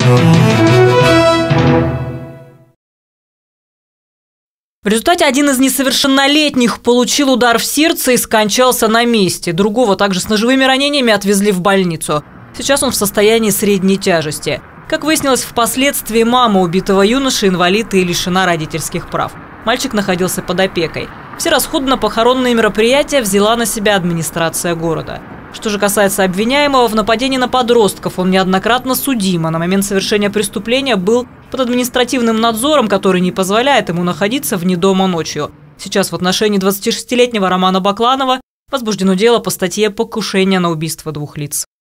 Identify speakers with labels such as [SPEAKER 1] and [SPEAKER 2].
[SPEAKER 1] В результате один из несовершеннолетних получил удар в сердце и скончался на месте. Другого также с ножевыми ранениями отвезли в больницу. Сейчас он в состоянии средней тяжести. Как выяснилось впоследствии, мама убитого юноши инвалид и лишена родительских прав. Мальчик находился под опекой. Все расходы на похоронные мероприятия взяла на себя администрация города. Что же касается обвиняемого в нападении на подростков, он неоднократно судим, а на момент совершения преступления был под административным надзором, который не позволяет ему находиться вне дома ночью. Сейчас в отношении 26-летнего Романа Бакланова возбуждено дело по статье «Покушение на убийство двух лиц».